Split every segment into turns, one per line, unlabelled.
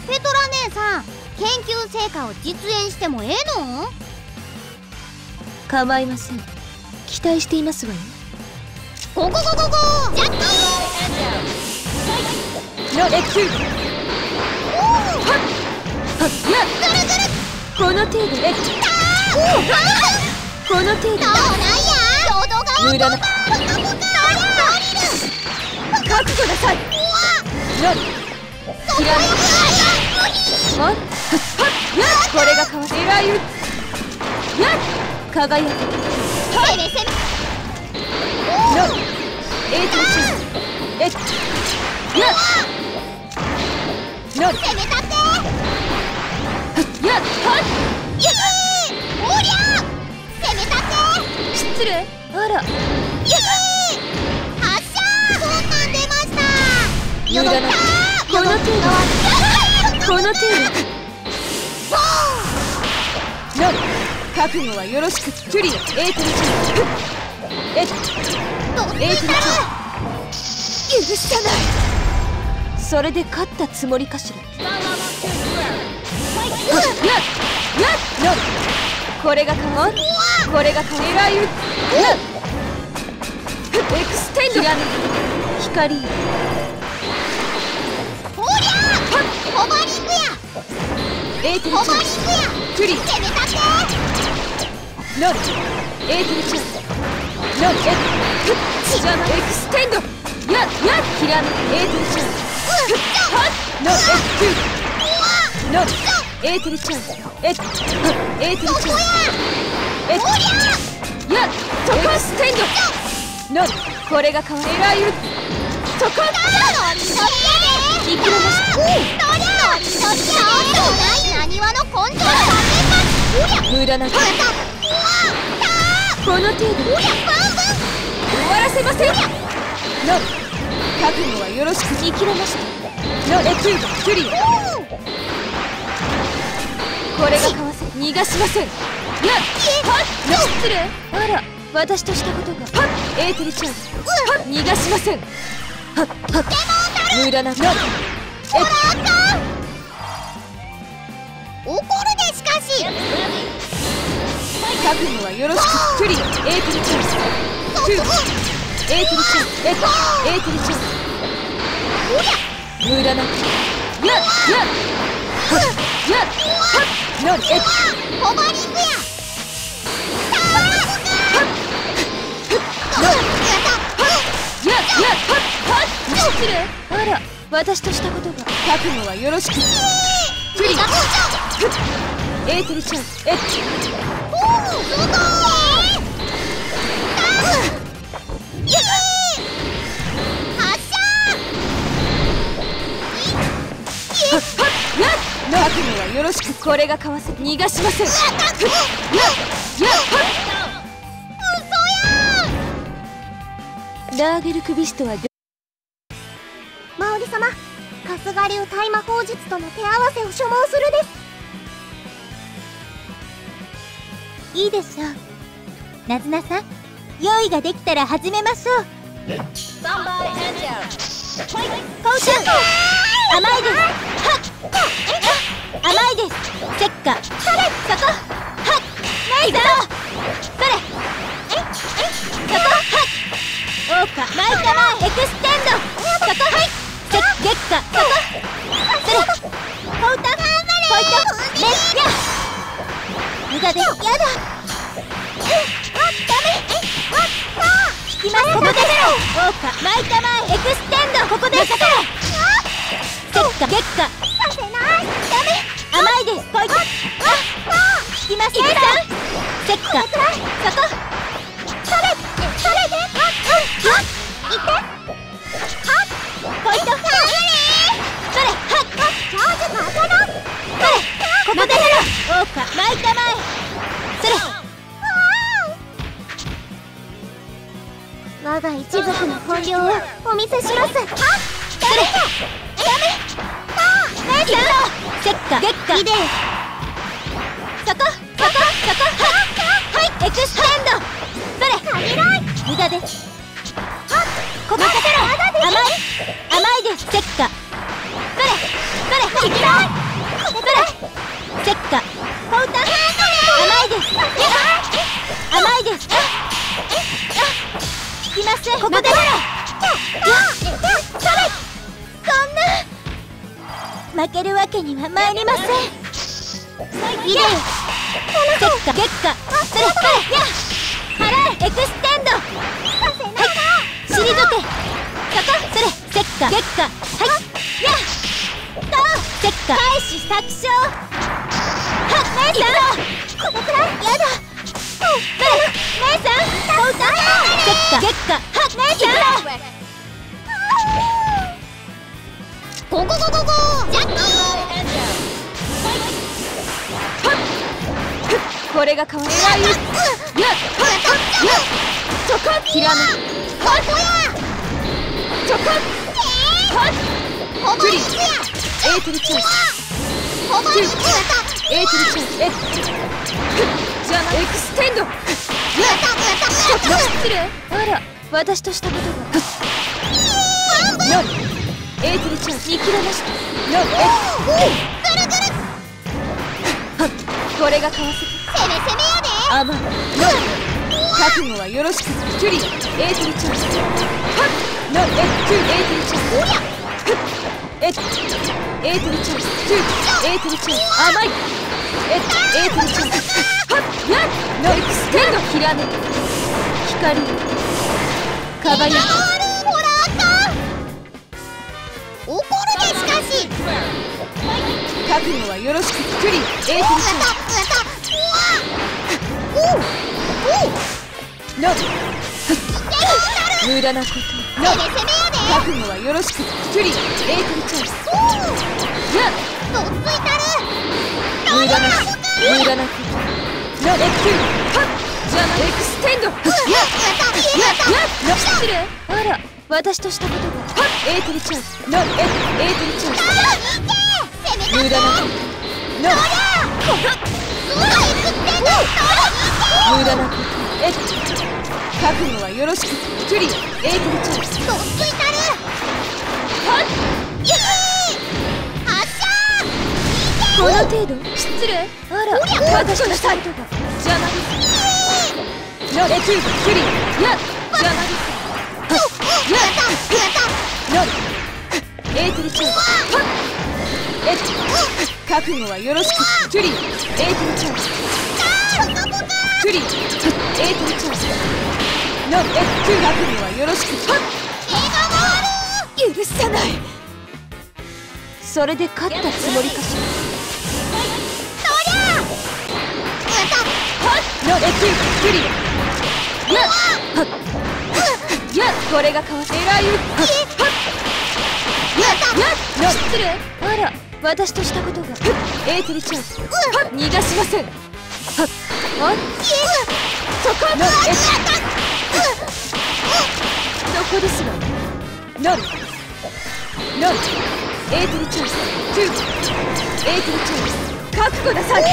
ペトラ姉さん、研究成果を実演してもええの？
構いません。期待していますわよ。
ゴゴゴゴゴージャック
のレッキューはっはっやっ
ぐるぐる
この程度レッキューこの程度
どうなんや淀川
無駄な
ポカポカドリル
覚悟なさい。のひらめきはっはっやっこれがかわせらゆやっ輝く
攻め攻め
のエイトチレッやっの
攻めたって
やっはっ
イエーイおりゃ攻めたって
失礼あら
イエーイ発射こんなん出ました
無駄なこの程度この程度の覚悟はよろしくキュリアエーテルチュエッエーテルチュ許さないそれで勝ったつもりかしらやっやっのこれが変わるこれが変えらゆやっエクステンド光
おりゃホバリングや
エーテルチ
ホバリングや
キュリ
攻めたって
ノルエーテルチュノルエ邪魔エクステンドやっひらめエーテルチュはっノルノルエーテルチュエーテルチュやっそこステンドノルこれが変わるエラユそこ行きました
なにわの根性だ
無駄なこの程度終わらせませんノル覚悟はよろしく言い切れましたノルエキューバキュリアこれがかわせ逃がしませんやっはっ失礼あら私としたことがはっエーテルチャンスはっ逃がしませんはっはっ無駄なノル
怒るでしかし
覚悟はよろしくキュリアエーテルチャンスキューエーテルチャンスエーテルチャンス無駄なやっはっノルエ
ホバリングや
失礼あら私としたことが覚悟はよろしくキュリアエーテルチャンス覚悟はよろしくこれがかわせ逃がしませんラーゲルクビストは
マオリ様、春日流大魔法術との手合わせを所望するです。いいでしょう。ナズナさん、用意ができたら始めましょう。コウちゃん、甘いです。甘いです。せっか。それ、そこ。はっ。ナイザー。それ。そこ。はっ。オーカ、マイカマン、エクステンド。そこ。はい。月下。そこ。それ。コウタ、ポイント。レッヤ。無駄です。やだ。ダメ。引きます。ここで。オーカ、マイカマン、エクステンド。ここで。月下。させない。ダメ。甘いです。ポイント。引きます。さん。せっか。そこ。それで。いて。ポイント。それ。チャージかけろ。それ。ここで。オーカ、マイカマイ。それ。我が一族の本領をお見せします。それ。ダメ。ナイス。せっか。月下。いで。そこ。はい。エクステンド。それ。無駄です。ここ。甘いです。せっか。それ。 甘いです。甘いです。引きません。ここで負けるわけには参りません。リレー月下それ払えエクステンド退けそこそれ月下はいや月下返し作唱はっ姉さんこのくらいやだ姉さん月下はっ姉さんゴゴゴゴゴジャッキー
これがかわいい。そこひらめそこクリエイトルチャンスエイトルチャンスじゃあエクステンドあら私としたことがエイトルチャンス見切れましたこれがかわせ
攻めやで
甘い覚悟はよろしくキュリエイトルチャンスエイトルチャンスエイトルチャンスエイトルチャンス甘いエイトルチャンスエクステンドひらめ光輝く
ほらあかん怒るでしかし
覚悟はよろしくキュリエイトルチャンス無駄なこと覚悟はよろしくキュリエイトルチャンス
どっついたる
無駄なことエクステンド失礼あら私としたことがエイトルチャンスエイトルチャンス無駄なこと無駄なこと覚悟はよろしくキュリエイトルチャンス
どっついたる
この程度失礼あら私としたことが邪魔ですキュリ邪魔ですエイトルチャンス覚悟はよろしくキュリエイトルチャンスキュリエイトルチャンス覚悟はよろしく許さないそれで勝ったつもりかしらキュリこれがかわせらいう失礼あら私としたことがエイトルチャンス逃がしませんそこそこですわエイトルチャンスエイトルチャンス覚悟なさい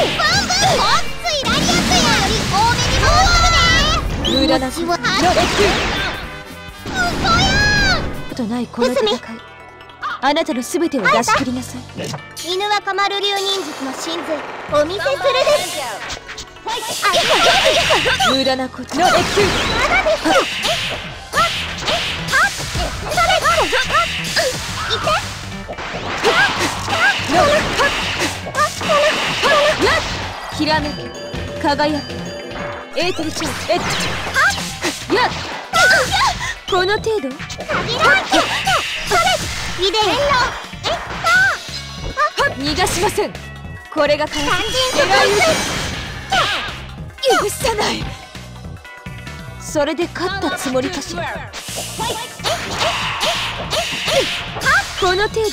無駄なことないこの戦いあなたの全てを出し切りなさい
犬若丸流忍術の神髄お見せするです
無駄なことひらめく輝くエイトルチャンスこの程度逃がしませんこれがかわせ許さないそれで勝ったつもりかしらこの程度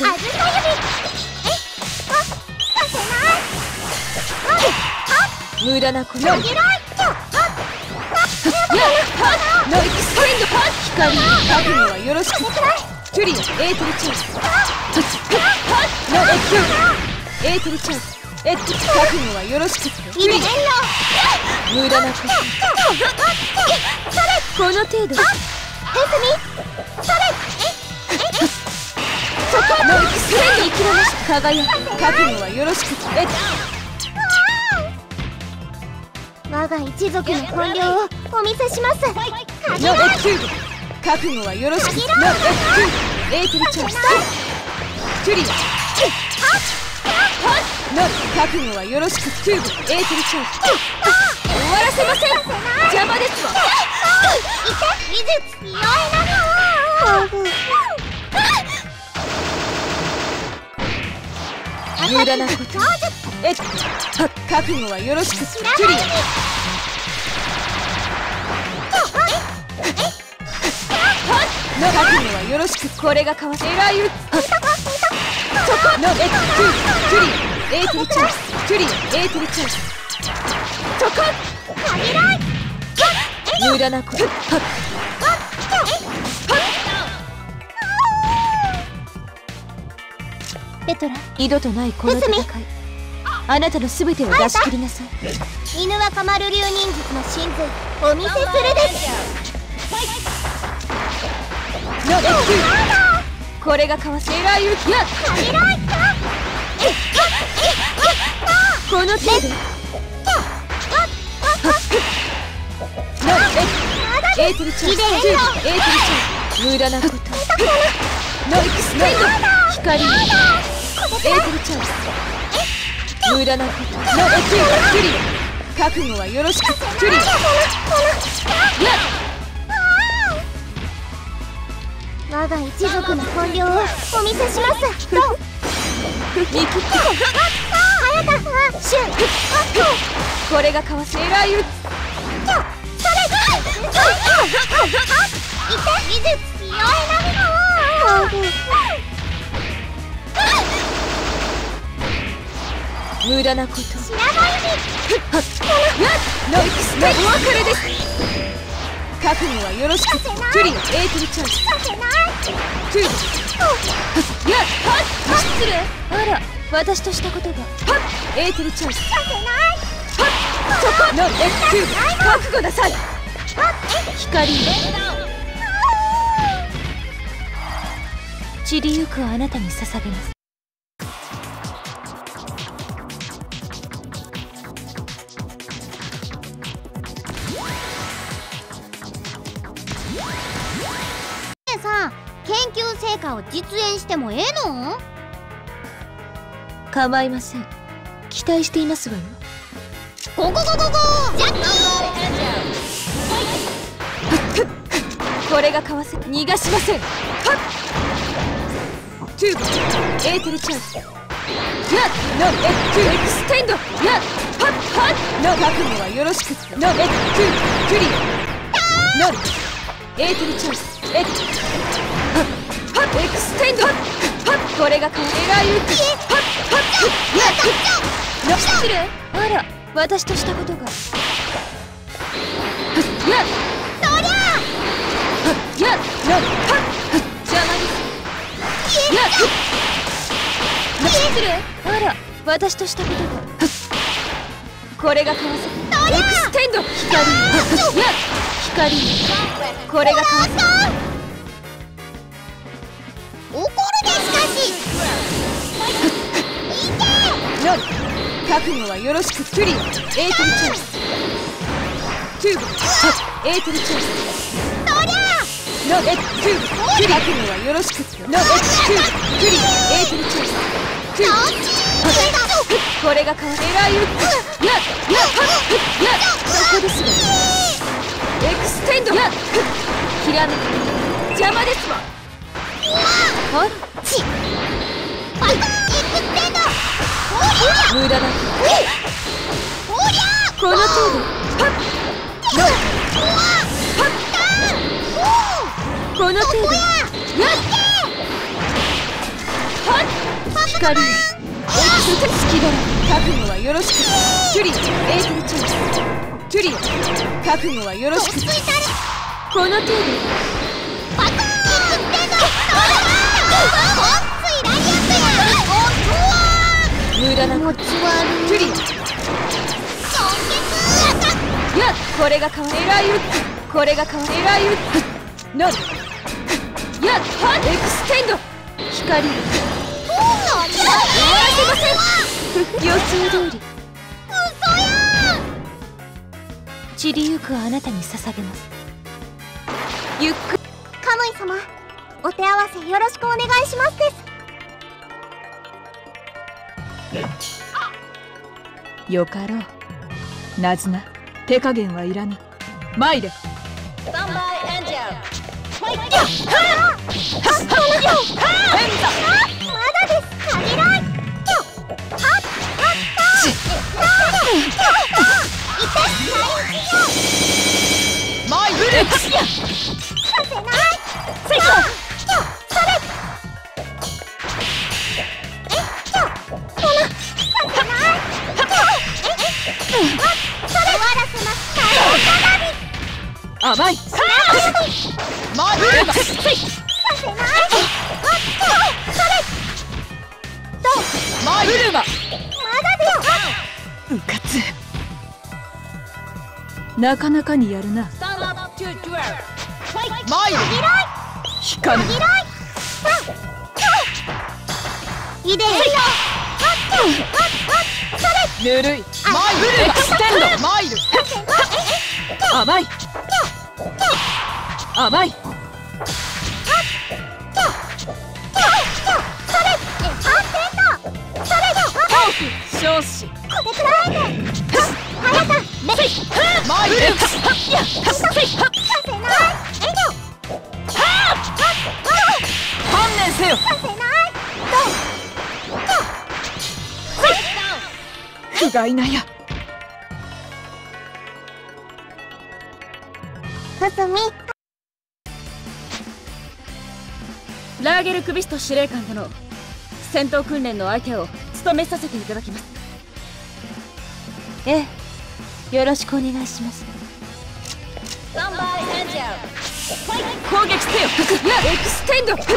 無駄なことエクステンド光覚悟はよろしくキュリエイトルチャンスエイトルチャンス覚悟はよろしくキュリ無駄なことこの程度そこノエクステンド生きろまし輝く覚悟はよろしく
我が一族の本領をお見せします。
ノエキューブ覚悟はよろしくノエキューブエーテルチャージキュリアノエ覚悟はよろしくキューブエーテルチャージ終わらせません邪魔ですわ
美術強いな
無駄なこと覚悟はよろしくキュリア覚悟はよろしくこれがかわせエライウそこのキュリアエーテルチャージキュリアエーテルチャージそこ無駄なこと
ペトラ、
二度とないこの戦いあなたの全てを出し切りなさい
犬若丸流忍術の真髄お見せするです
ノエキューこれがかわせエライウやこの程度ノエエーテルチャージエーテルチャージ無駄なことノエクステンド光エーテルチャージ無駄なことノエキューキュリア覚悟はよろしくキュリア
我が一族の本領をお見せします
見切って
シュン
これがかわせエライウ
美術強いな
無駄なこと
白の
ノエクステンドお別れです覚悟はよろしくキュリアエーテルチャージキューブやっ失礼あら私としたことがエーテルチャージそこのエキューブ覚悟なさい光散りゆくあなたに捧げます
さん、研究成果を実演してもええの？
構いません期待していますわよ
ゴゴゴゴゴージャッ
これがかわせ逃がしませんキューブエーテルチャージやっノエキューエクステンドやっノ覚悟はよろしくノエキューキュリアノエーテルチャージエクステンドこれがかわせエライウッド失礼あら私としたことがやっやっ邪魔ですやっ失礼あら私としたことがこれがかわせエクステンド光やっ光これがかわせ
怒るでしかし
ノリ覚悟はよろしくキュリアエーテルチャージキューブエーテルチャージノエキューブキュリ覚悟はよろしくノエキューブキュリエーテルチャージキューブこれがかわせエライウッドやっそこですわエクステンドやっひらめき邪魔ですわはっち無駄なこの程度この程度やっ光好きだろ覚悟はよろしくキュリエーテルチャージキュリ覚悟はよろしくこの程度無駄なこっちはキュリやっこれがかわせエライウッドこれがかわせエライウッドノルやっエクステンド光る。終わらせません。予想通り。
嘘や
散りゆくあなたに捧げます。ゆっくり。
カムイ様、お手合わせよろしくお願いしますです。
よかろう。ナズナ、手加減はいらぬ。参れ。スタンバイエンジェル。
まだです。限らい。
マイブルックスや。
させない。
セイコ。
それ。させない。それ終わらせます。
甘い。マイブルックス。
させない。それ。
マイブルマ。
まだです。
うかつ。なかなかにやるな。マイル。引かぬ。
いでよ。
ぬるい。マイルエクステンド。マイル。甘い。甘い。少子。
これくらいで。早田。
マイルエクス。や。
させない。
観念せよ。
させない。
不甲斐なや。
進み。
ラーゲルクビスト司令官との戦闘訓練の相手を務めさせていただきます。
ええ、よろしくお願いします。
スタンバイエンジェル。攻撃せよ。エクステンド。ター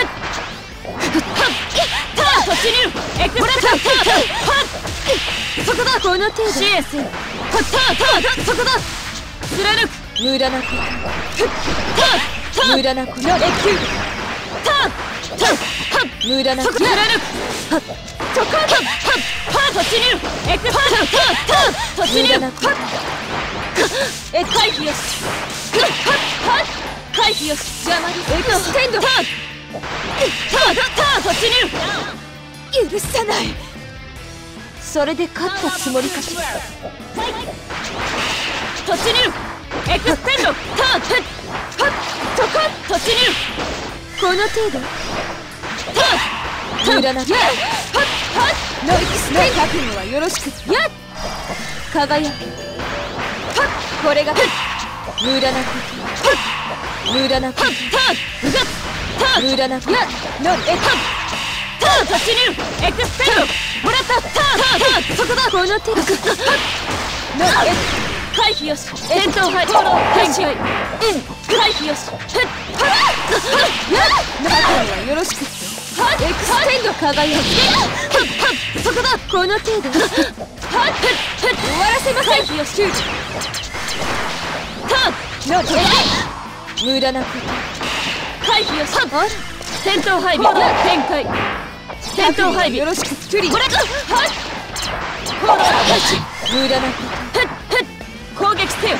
突入。エクステンド。そこだ。この程度支援せよ。そこだ。貫く。無駄なこと。無駄なこと。無駄なこと。貫く。そこだ。突入。エクステンド。突入。回避よし。回避よし。邪魔です。エクステンド。突入。許さない。それで勝ったつもりかしら。突入。エクステンド。突入。この程度。無駄な。エクステンド。覚悟はよろしく。輝く。これが無駄なこと。無駄なこと。無駄なこと。突入。エクステンド。もらった。そこだ。この手が回避よし。戦闘入り。展開。回避よし。中身はよろしく。エクステンド。輝く。そこだ。この程度。終わらせません。回避よし。無駄なこと。回避よし。戦闘配備。展開。戦闘配備よろしく。クリ。無駄なこと。攻撃せよ。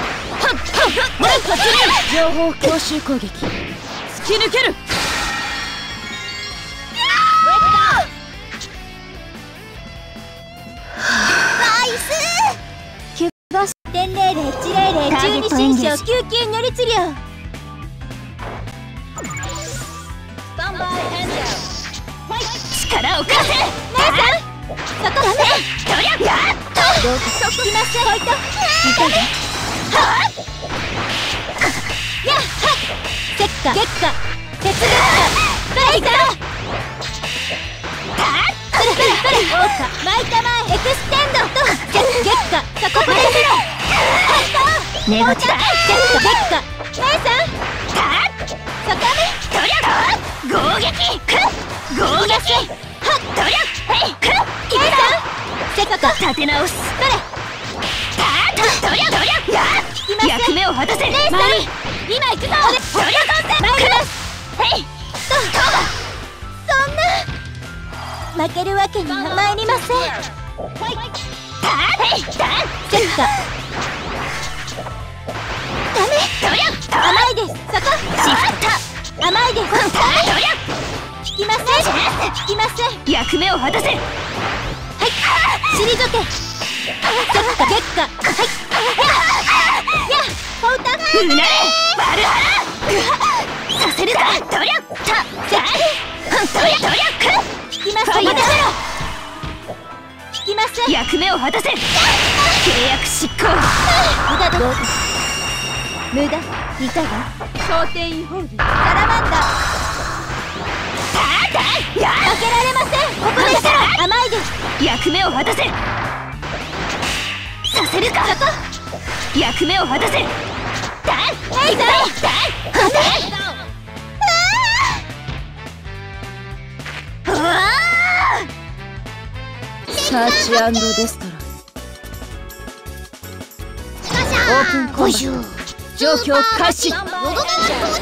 情報強襲攻撃。突き抜ける。
点00100 12進将救急如律令。
スタンバイエンジェル。力を貸せ。
姉さん、そこだね。どうかそきません。いかが？やっはっ。石化、月下、鉄月下、大座。それ、王家、巻いた前、エクステンドと、月下、そこまで。寝落ちだ。月下、姉さん。そこめ。合撃。合撃。はっ。姉さん。せっかく立て直す。それ。役目を果たせ。姉さん。今行くぞ。参ります。それ。 負けるわけには参りません。セッカダメ甘いです。そこ甘いです。引きません引きません。
役目を果たせ。
はい退け。セッカ月下やポウタ
うなれバルハラさせるか。ドリャッタドリャ
引きません。引きません。
役目を果たせ。契約執行。
無駄どう無駄いかが。
蒼天違法儀
サラマンダ負けられません。ここです。甘いです。
役目を果たせ。させるか。役目を果たせ。サーチ&デストロイ。オープンコンバット状況開始。
淀川登場。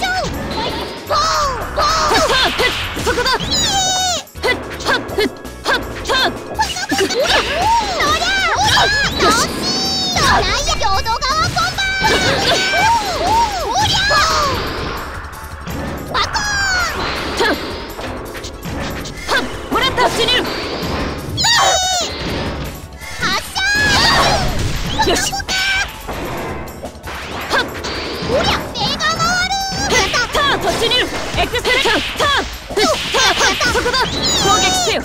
そこだ。もらった。よし。突入。エクステターンそこだ。攻撃せよ。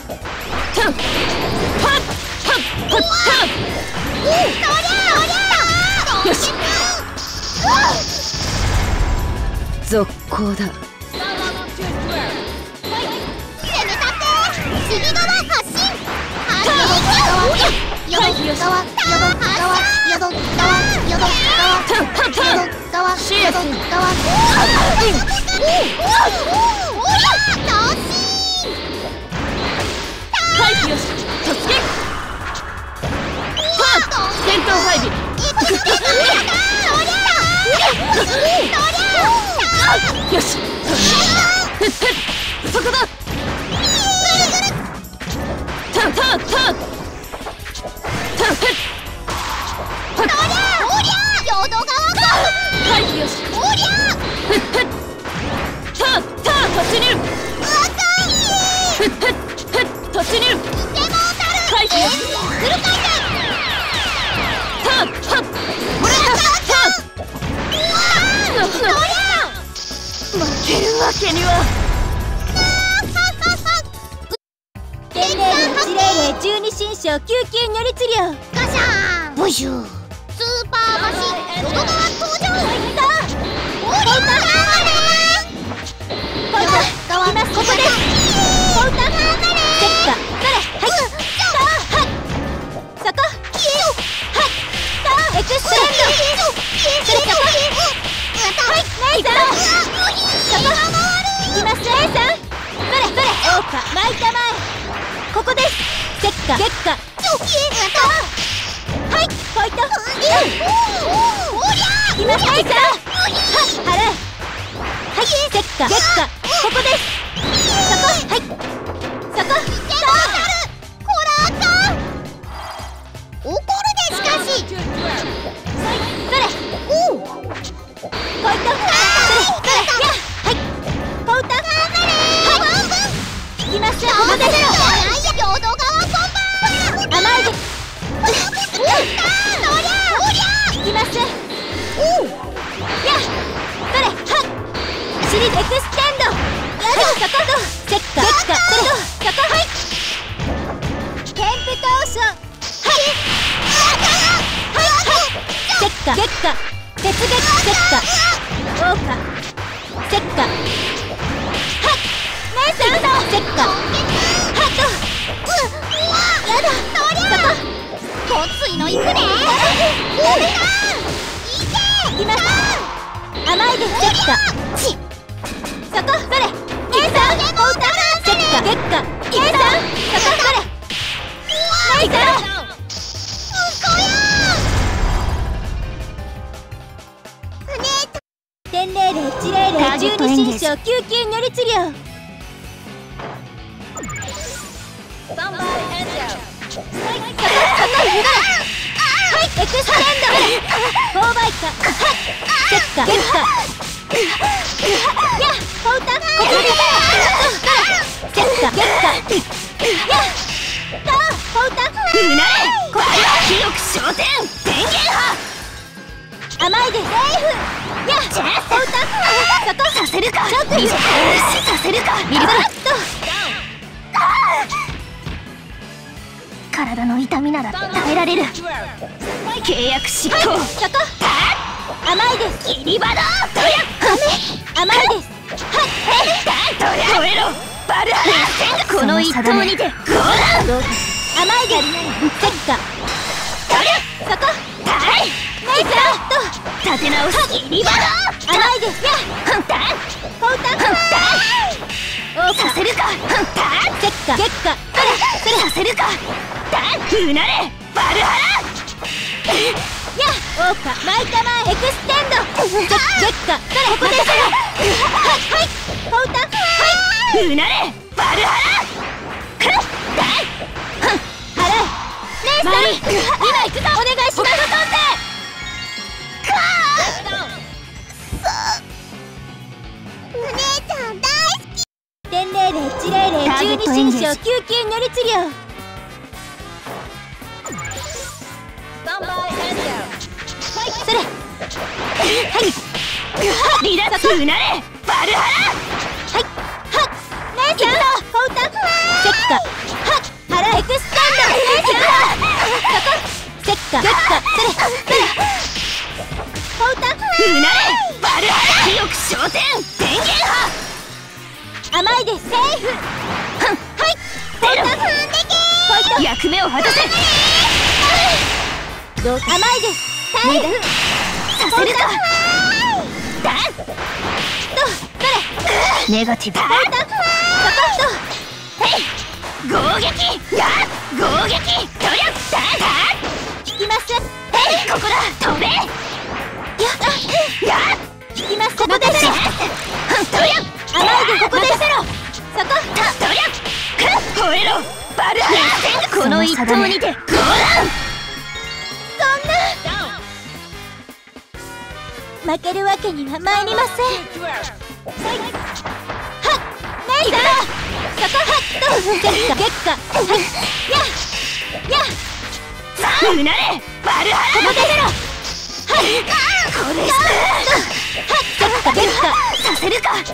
よし。続行だ。よし。そこだ。負けるわけには。
天霊10012新章救急如律令。ガシャンブシュースーパーマシン淀川登場。ポウタここです。ポウタセッカそれはいそこエクステンドそれそこはいネイさんそこいきますネイさんそれオーカ巻いたまえ。ここです。セッカ月下はいポイントいきますネイさんはるはいセッカ月下ここです。そこはいそこコラーか怒るでしかしそれおうポイントそれやはいポウタはいいきますよ。ここです。淀川コンバ甘いです。いきますおうやそれはっシリーズエクステンドそこセッカ月下そこはいテンプトーションはいセッカ月下鉄月セッカオーカセッカはい姉さんセッカハットやだそこごついのいくねいきます甘いですセッカそこそれ姉さんセッカ月下姉さんそこそれ姉さん天霊10012新章救急如律令。 エクステンド購買かセッカ月下やフォータここでセッカ月下やフォータ
うなれこれは広く昇天電源波
甘いですセーフや
チェス
フォータそこ
させるか
ちょっと
させるか
ミルク
体の痛みなら耐えられる契約執行
そこ甘いです
切り場だどや
甘いです
止めろバルハラこの一投にてゴーラン
甘いですセッカそこ
はい
ナイス
立て直す切り場だ
甘いですや
フォータさせるか
セッカ月下
それさせるかうなれバルハ
やオーカ巻いたまえエクステンド月下ここですはいフォータは
いうなれバルハラ
払え姉さん今行くぞお願いしますお姉ちゃん大好き天霊霊地霊霊12神将救急乗り治療それはい
離脱うなれバルハ
はいはっ姉ちゃんフォータセッカはっ腹エクステンド姉ちゃんそこセッカ月下それフォータ
うなれバルハラ広く昇天電源波
甘いですセーフはいフォータファイト
役目を果たせ
甘いですセーフ
させるか
それ
ネガティブ
フォータそこ
攻撃や攻撃努力
引きます
ここだ飛べや
引きますここです
努力
甘いですここですそこ
努力吠えろバルハラこの一投にてゴーラン
負けるわけには参りませんはっ姉さんそこはっと月下はいや
うなれバルハラ
ここですはい
これ
月下
させるか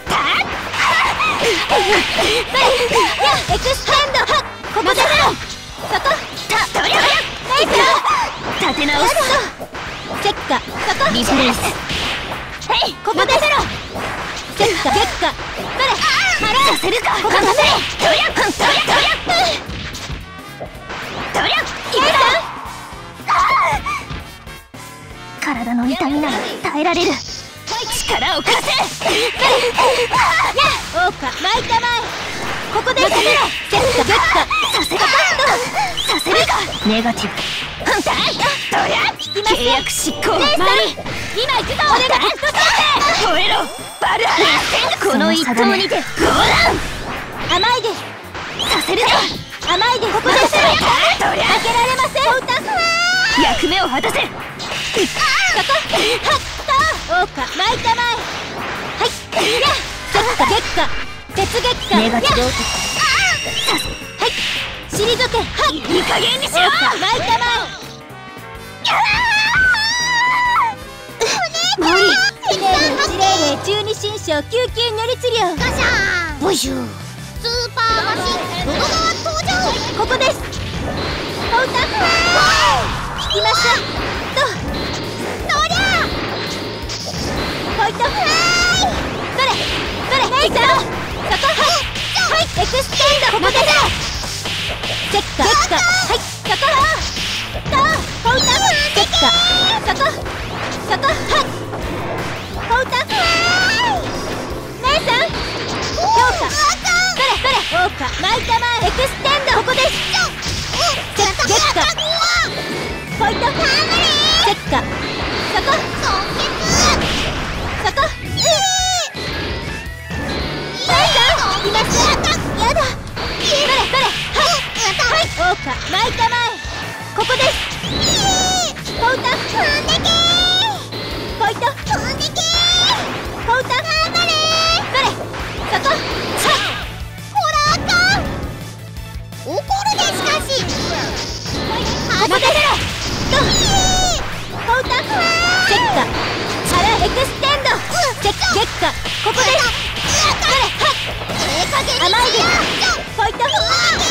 エクステンドはっここですそこ
努力
姉さん
立て直す
セッカそこ
リプレイス
ここですセッカ月下それ
させるか
ここです
努力体の痛みなら耐えられる力を貸せ
オーカ巻いたまえここですセッカ月下
させるかさせるかネガティブ契約執行マリ
今行くぞ俺が
吠えろバルハラこの一投にてゴーラン
甘いです
させるか
甘いですここです負けられませんフォータ
役目を果たせ
そこはっとオーカ巻いたまえはいやセッカ月下鉄月下
ネガティブ
はい退けはい
いい加減にしろ
オーカ巻いたまえ
マリ
天霊霊地霊霊12神将救急乗り治療ガシャーン
ボイシュ
スーパーマシンロゴ側登場ここですフォータ引きましょうとそりゃファイトそれ姉さんそこはいエクステンドここですチェッカはいそことフォータチェッカそこはいフォータ姉さん評価それオーカ巻いたまえエクステンドここですチェッカ月下ファイトチェッカそこ姉さんいますやだはいオーカ巻いたまえここですフォータ月下ここです。それ甘いです。ポイントそれ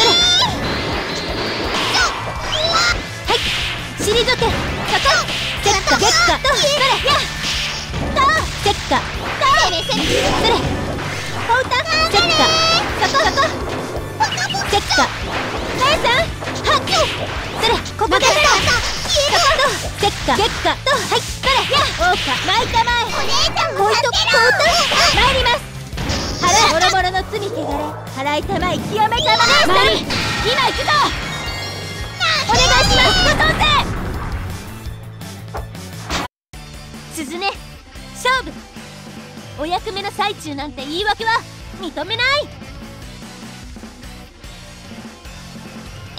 はい退けそこ月下月下とそれやと月下それポウタ月下そこ月下姉さんはっそれここです。月下月下とはいそれや王家巻いたまえお姉ちゃんも助けろ参ります。払うもろもろの罪汚れ払いたまえ清めたまえさん今行くぞお願いしますご尊生鈴音勝負お役目の最中なんて言い訳は認めない。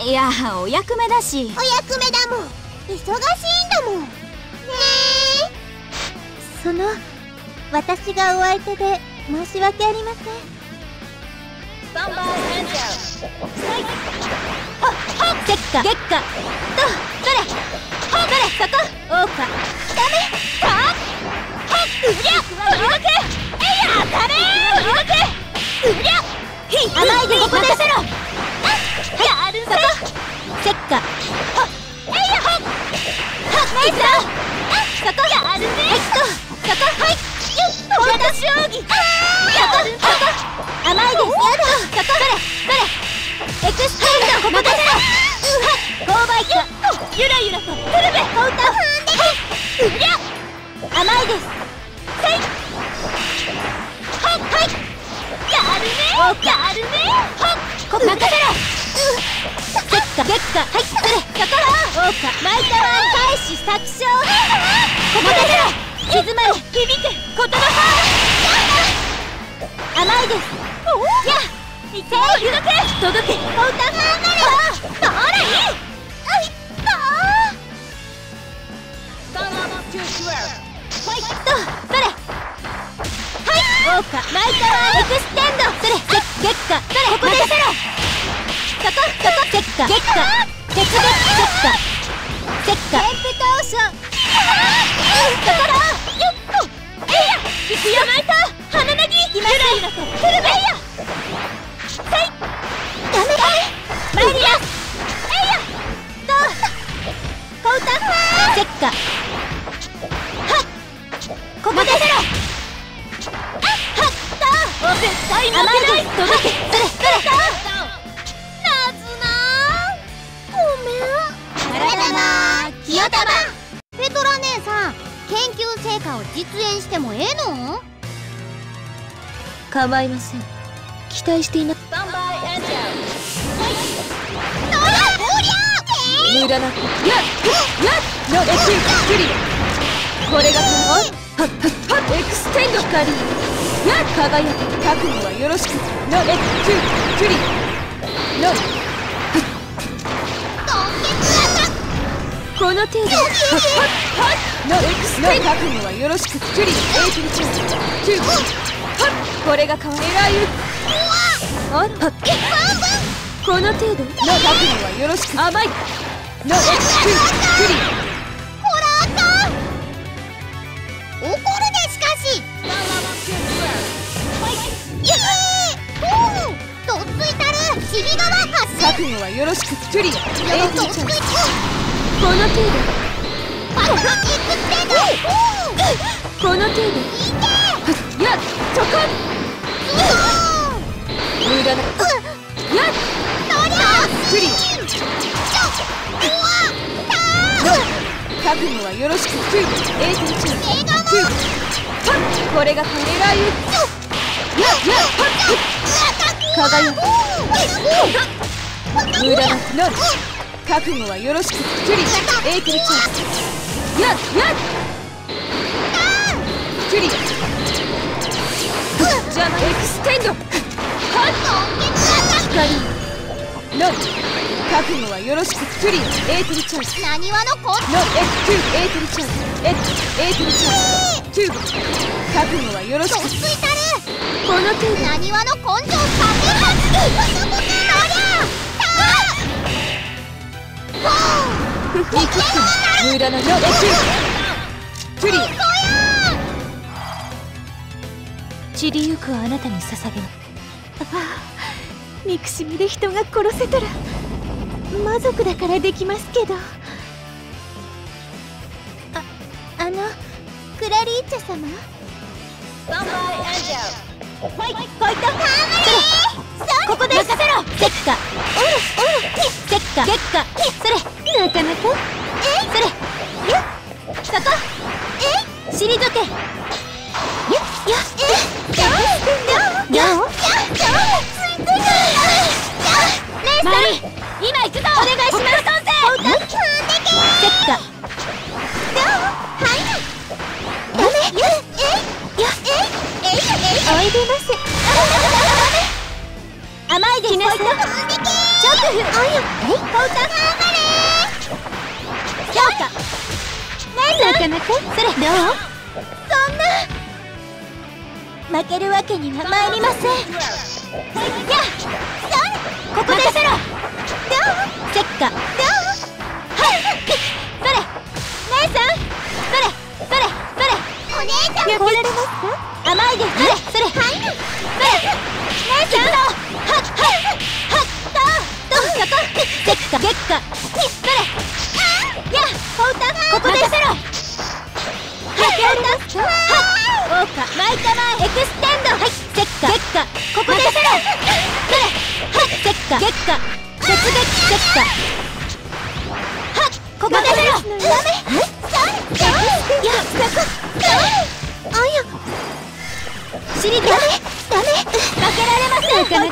いやお役目だしお役目だもん忙しいんだもんねえその私がお相手で申し訳ありません。スタンバイエンジェルはっ月下月下とそれそれそこ王家ダメかはっうりゃ動けえいやダメ動けうりゃ甘いでここでせろやるんだ月下はっえいやはっ姉さんそこやるねそこはいポータ将棋甘いです。そこそれエクステンドここです。購買機ゆらゆらとくるべポータうりゃ甘いです。せいはいやるねやるねこ任せろ月下はいそれそこ王家巻いたわ返し作唱ここです静まれ響けことの葉甘いです。やいけ届けお歌が上がれそれいいあいったはいとそれはい王家巻いたわエクステンドそれ月下それここでせろそこ月下月下月下ケンプトーションそこだよっとえいやいくよ巻いた花なぎゆらゆらとくるべいやせいダメ参りますえいやとポウタ月下はっここでせろはっと絶対負けない届けそれナズナごめん清玉
ペトラ姉さん研究成果を実演してもええの？
構いません期待しています。
スタンバイエンジェル
無駄なやっのエクスクリこれがはっエクステンド光や輝く覚悟はよろしくのエクスクリのこの程度のエクステンド覚悟はよろしくクリエイティブチューこれが変わりあらこの程度の覚悟はよろしく甘いのエクスクリ
ほらあかん怒るでしかしどっついたるシビ側発生
覚悟はよろしくクリエイティブチューこの程度
バカエクステンド
この程度やっそこ無駄なやっクリ覚悟はよろしくクリエイティブチューこれが狙いや輝く無駄なノル覚悟はよろしくクリエイティブチューやクリ邪魔エクステンド光ノル覚悟はよろしくクリエイティブチャンス
なにわのコン
ノルエイティブチャンスエイティブチャンスキューブ覚悟はよろしく
どっついたる
この程度
なにわの根性させは
生きって無駄なノルクリ散りゆくあなたに捧げます。
憎しみで人が殺せたら魔族だからできますけど。クラリーチャ様、ここです。任せろ。セッカ、セッカ、それ、なかなか。それ、そこ、退け。マリ、今行くぞ。お願いします。セッカ、おいでませ。甘いです。直布。強化。なかなか。それ、どう？そんな負けるわけには参りません。ここです。セッカ。それ、姉さん。それ。お姉さん、避けられますか？甘いです。それ。姉さん。セッカ。それ。ここです。避けられますか？オーカ、マイカマイ、エクステンド。セッカ。ここです。それ。セッカ。突撃。セッカ。ここです。ダメ。ダメ。負けられません。ダメ。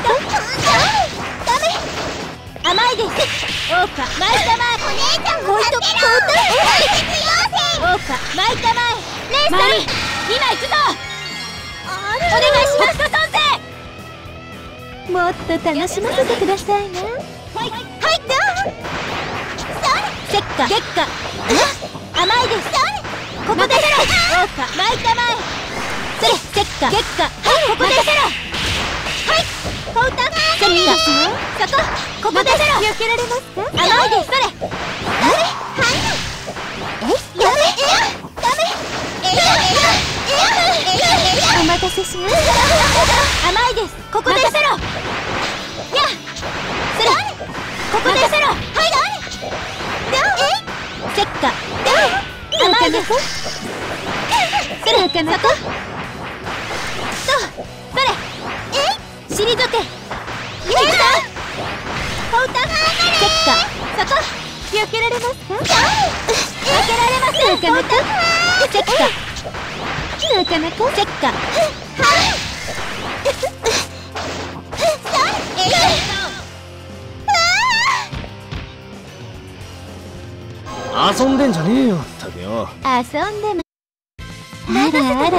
甘いです。オーカ、マイカマイ。お姉ちゃんも助けろ。オーカ、マイカマイ。姉さん、今行くぞ。お願いします。もっと楽しませてくださいな。セッカ。甘いです。ここです。オーカ、マイカマイ。それ、セッカ。ここです。セッカ。そこ。ここです。避けられますか？甘いです。それ。お待たせしました。甘いです。ここです。それ。ここです。セッカ。甘いです。それ。そこ。それ。退け。セッカ。そこ。避けられますか？避けられません。セッカ。セッカ。
遊んでんじゃねえよ、ったくよ。
遊んでも。あら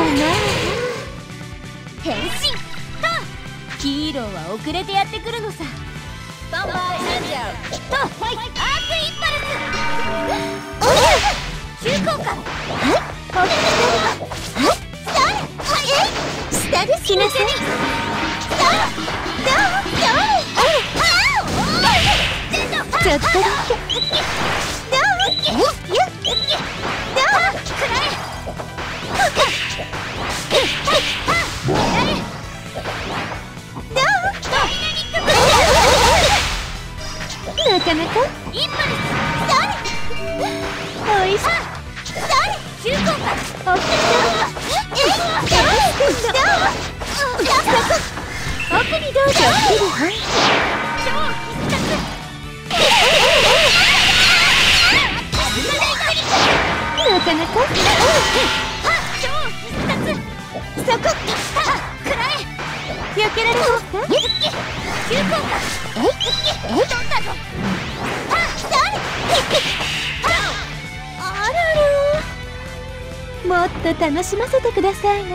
変身。ヒーローは遅れてやってくるのさ。スタンバイエンジェルとアークインパルス。急降下。
下ですきなさい。ちょっとだけ。なかなか。
インパルス。
おいしい。
急降下。
奥にどうぞ。なかなか。そこ。避けられますか？
急降下。
もっと楽しませてくださいな。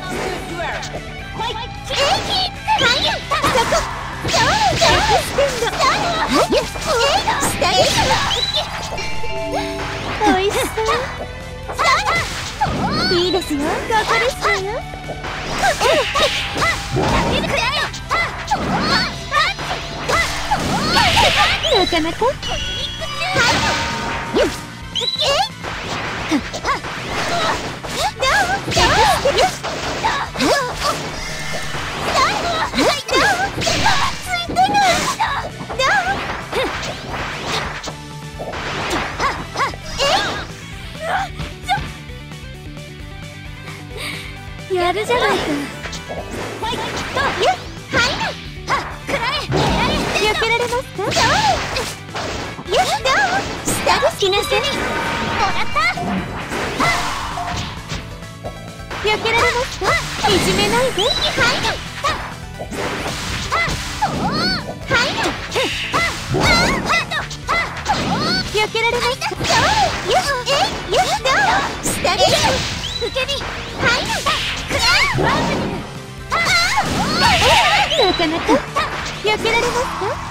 おいしそう。いいですよ。ここですよ。なかなか。 やるじゃないか。避けられますか？下です。きなせに避けられますか？いじめないで。避けられますか？下です。受け身なかなか避けられますか？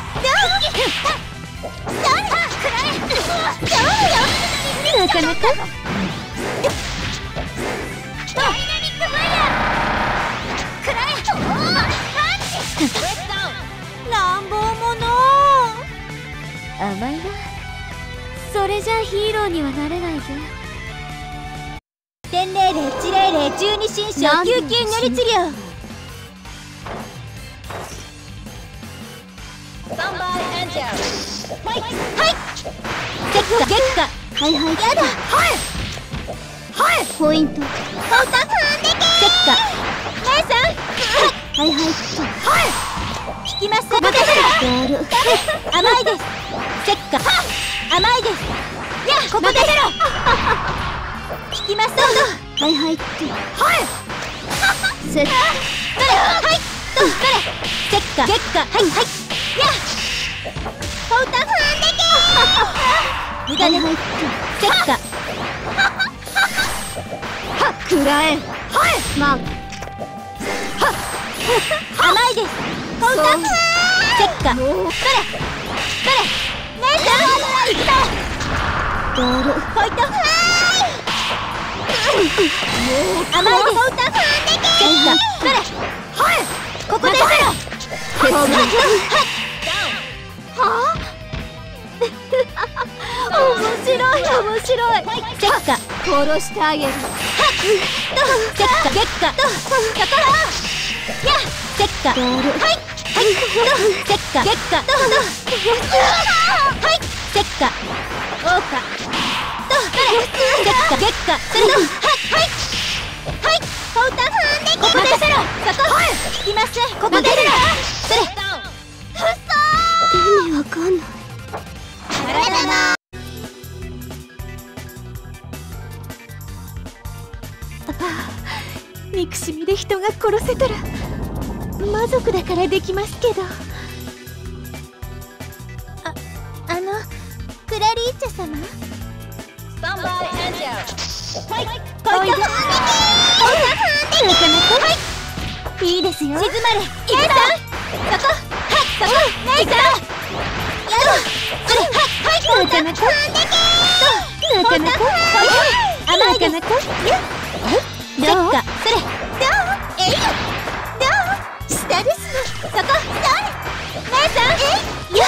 なかなか乱暴者。甘いな。それじゃヒーローにはなれないぜ。天霊霊地霊霊12神将救急塗り治療。月下はいはい。やだ。はいポイント。月下姉さんはいはい引きます。ここです。甘いです。月下甘いです。いやここです。引きます。はいはいってセット。はいと月下はいはいやポンタフンでけー無駄で月下はっくらえはいまん甘いですポンタフン月下それ姉さんいったボールポイント甘いですポンタフンでけー月下それはいここです面白い面白い。月下殺してあげる。月下月下や月下はい月下月下はい月下王家月下月下それはいポーターフンでここです。そこ引きますここです。それ意味わかんない。憎しみで人が殺せたら魔族だからできますけど。クラリーチェ様ポイントなかなかいいですよ。静まれ姉さんそこ姉さんやだそれはいなかなかなかなか甘いです。なかなかどうそれどう下ですそこ姉さんど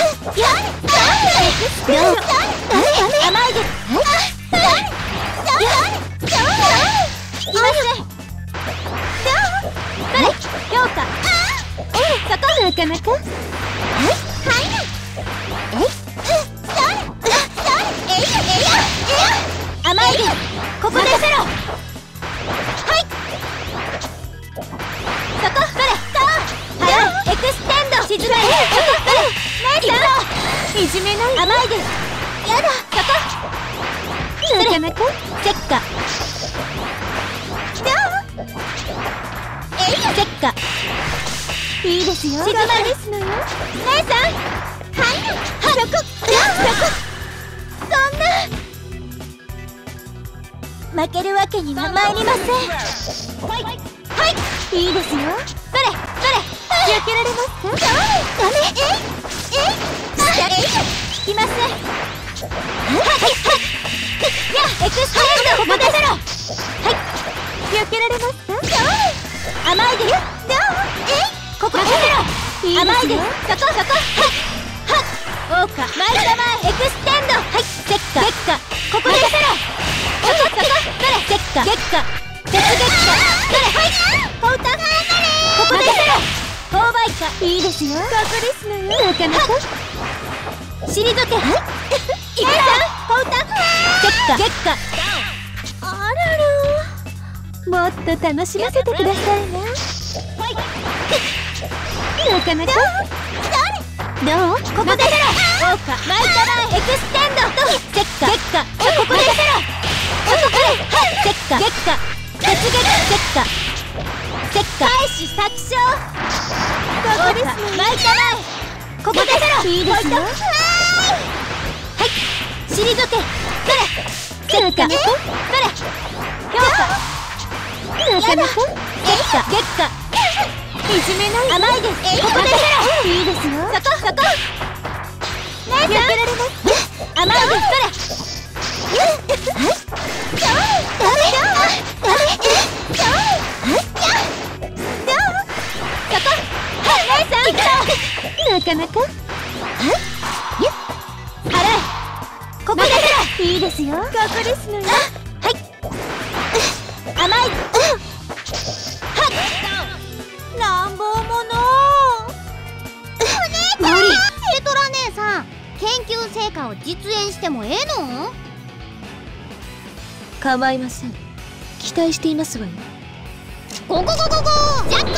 う甘いです。いきますそれようかそこなかなか甘いですここです。はいそこそれはいエクステンド沈めそこそれ姉さんいじめない甘いです。やだそこなかなか月下月下いいですよ。静まれですのよ姉さんそこそんな負けるわけには参りません。はいいいですよ。それ避けられますか？ダメ引きますやエクステンドここです。はい避けられますか？甘いですここです。甘いですそこ王家前様エクステンドはい月下ここです。そこ月下
こですのよ。
なかなか退けいくぞポウタ月下
あらら、もっと楽しませてくださいな。なかなか
どうここでオーカマイカラーエクステンド月下ここで月下突撃月下開始作唱ここですねマイカラーここでいいですよ。はい退けそれ月下それ評価月下いじめない甘いです。ここでいいですよ。そこ姉さんやってられます甘いです
なかなか
ここでいいですよ。
ここですのよ。
甘い
乱暴者。ヘトラ姉さん、研究成果を実演してもええの？
構いません。期待していますわよ。
ゴゴゴゴゴジャック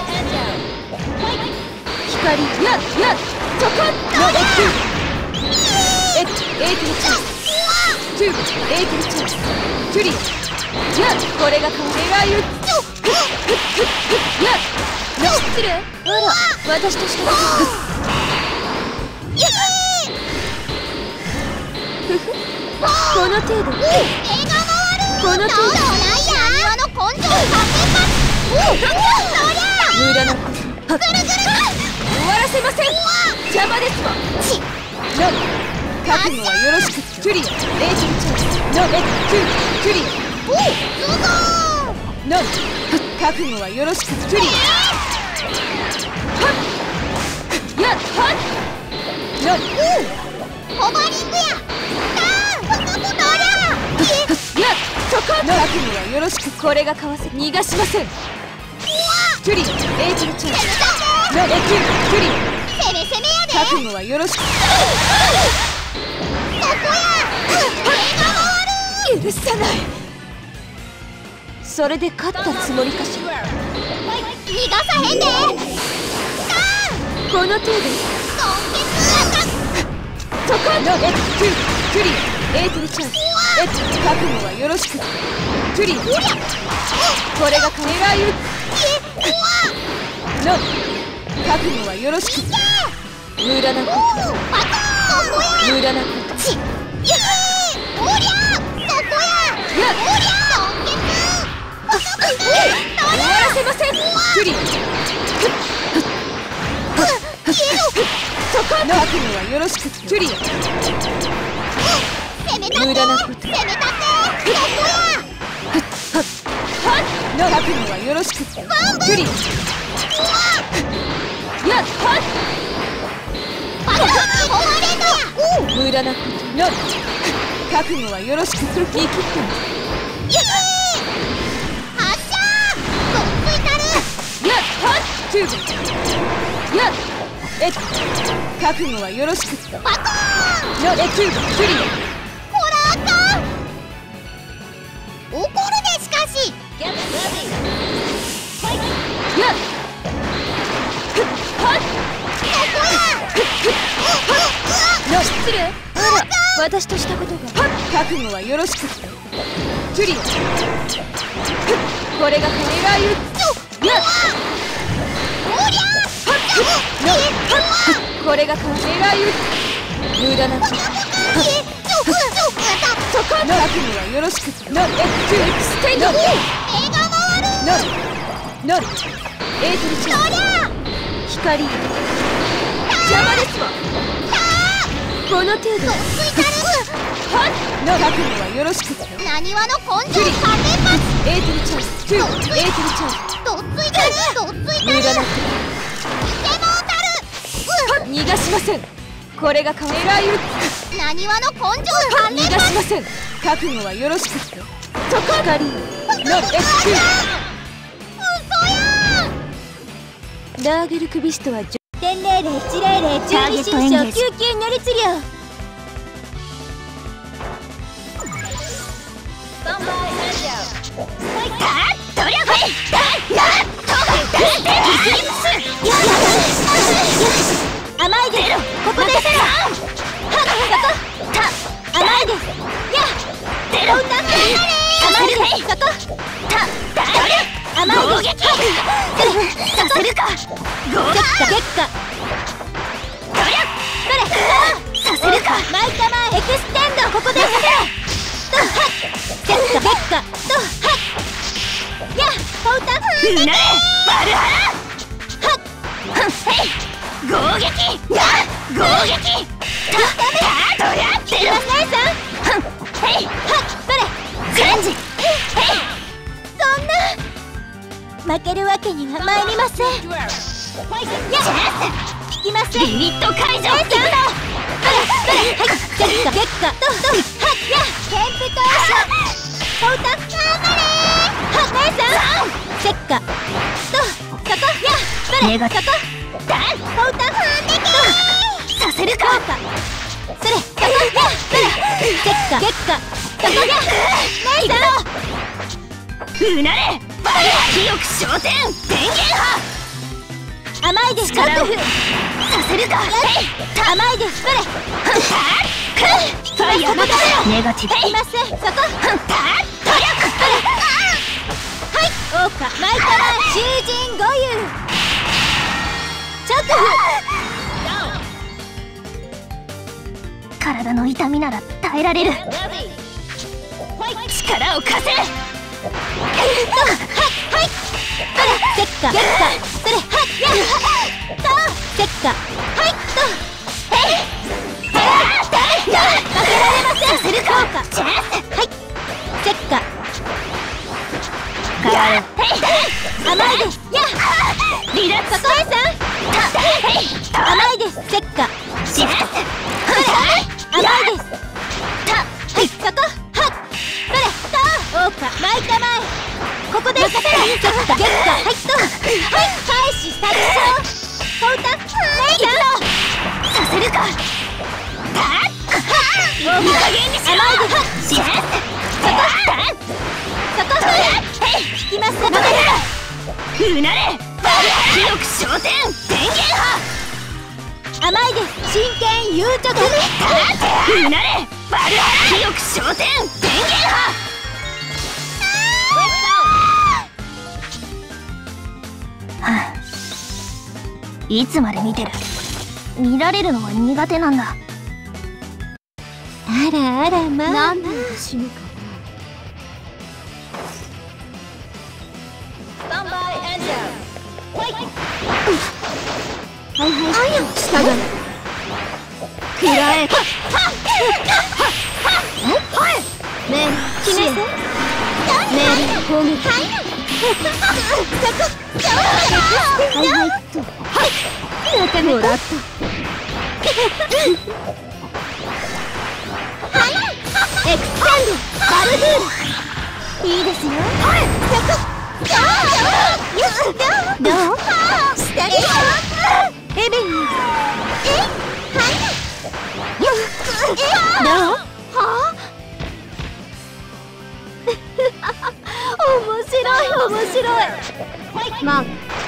光そこのエッチエイティルチャンストゥーブエイティルチャンスキュリこれが狙い撃つ失礼。あら、私としてはこの程度。
映画回る。
この程度。
なんやの根性3連発。
無駄なこと終わらせません。邪魔ですわ。ノン覚悟はよろしく。キュリエイティルチャンスノンキュリノン覚悟はよろしく。キュリノン
ホバリングや。
そこ覚悟はよろしく。これがかわせ逃がしません。キュリエイティルチャンスノンキュリ
攻め攻めやで。
覚悟はよろしく。
そこや。
許さない。それで勝ったつもりかしら。
逃がさへんで。
この程度。そこのキュリエイティルチャンス覚悟はよろしく。キュリこれが狙い撃つノン覚悟はよろしく。無駄なこと無駄なこと
おりゃそこや。
終わらせません。キュリそこの覚悟はよろしく。キュリ無駄なこと
攻めたって。
の覚悟はよろしく。キュリ無駄なことの覚悟はよろしく。言い切って
発射どっついたる。
キューブ覚悟はよろしく。
バコーン
のキューブキュリ
ほらあかん。怒るでしかし。
失礼。あら、私としたことが。覚悟はよろしく。キュリこれが狙い撃つ。これが狙い撃つ。無駄なことそこの覚悟はよろしく。ノンエクステンド
映画回る。
ノンエイトルチャンス光邪魔ですわ。この程度。の覚悟はよろしく。
なにわの根性3連発。
エイトルチャンスエイトルチャンス
どっついたる。
無駄なこ
でもたる。
と逃がしません。これが狙い撃つ。
なにわの根性3連
逃がし
発。
ません。覚悟はよろしく。そこ光の
嘘やん。
ラーゲルクビストは
1.00-100-12新章救急如律令。甘いです。ここです。甘いです。やっ甘いです。そこ甘いです。させるか。結果させるか。マイタマンエクステンド。ここです。結果やっポウタ
うなれバルハラ攻撃攻撃どやってる
姉さんそれ
チェンジ
そんな負けるわけには参りません。やっ引きません。
リミット解除。
結果やっケンプ投手ポウタ頑張れ姉さんチェッカそこやそれそこポウタ
させるか。
それそこやチェッカそこや姉さん
うなれバルハ清く昇天電源波
甘いです。
力をさせるか。
甘いです。それ
ファイヤーネガティブ
いません。そこはい王家マイタマン囚人五遊直
体の痛みなら耐えられる。力を貸せ。
はいそれ結果それや結果はい負けられません。
させるか。
はい結果甘いです。や
離脱
そこへさん甘いです。結果
シフト
甘いです。はいそこそれ王家マイタマンここです。結果はい返し殺傷ポウタ
させるか。いい加減にしろ。
甘いです。そこ引きます。
うなれバルハ清く昇天電源波
甘いです。真剣誘直
うなれバルハ清く昇天電源波いつまで見てる。見られるのは苦手なんだ。
あらあらまあ
なんで死ぬか
はい従う食らえ命令決めせ命令攻撃中身もらったエクステンドバルフールいいですよ。どうエベリーどう面白いまあ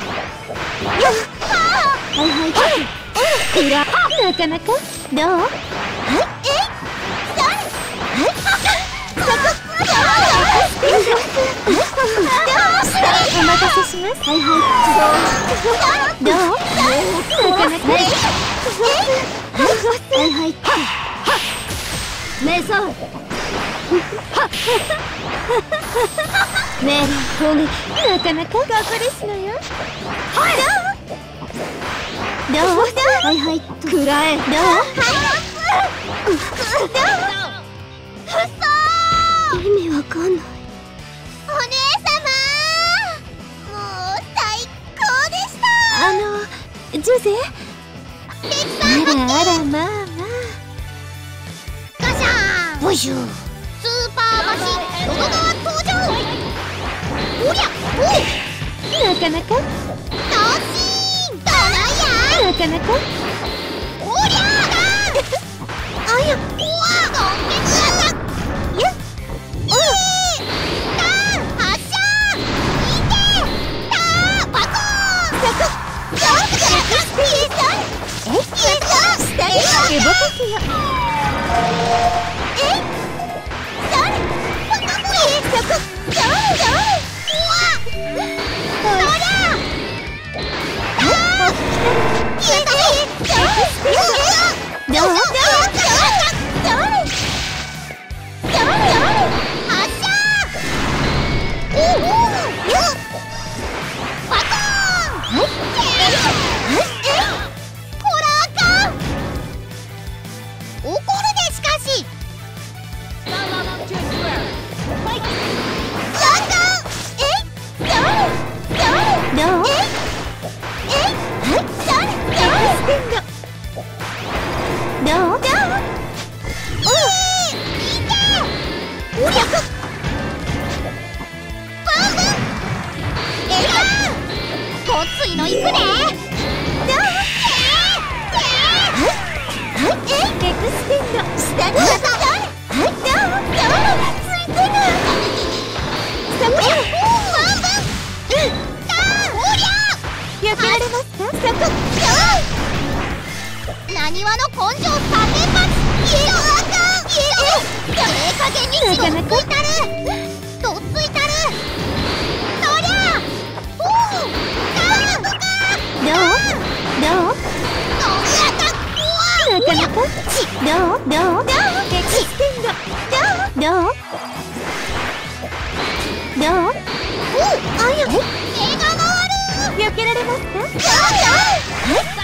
はいなかなかどうお任せします。どうなかなかメソ命令攻撃なかなかここですのよ。どう食らえどう意味わかんない。
お姉様もう最高でした。
ジュゼあらまあ
ガシャーン
ボイシュ
スーパーマシンロゴ側登場おりゃ
なかなか
突進ドライヤー
なかなか
おりゃあやうわドンケツアタックやっ発射いけバコーンそこドンケツアタックイエス
エボカスよ
ついのいくね
エクステンド下についてるそこ避けられますかそこ
なにわの根性3連発加減に血をついたるとっついたるそりゃ
どうなかなかどうエクステンドどう
あや目が回る
避けられますか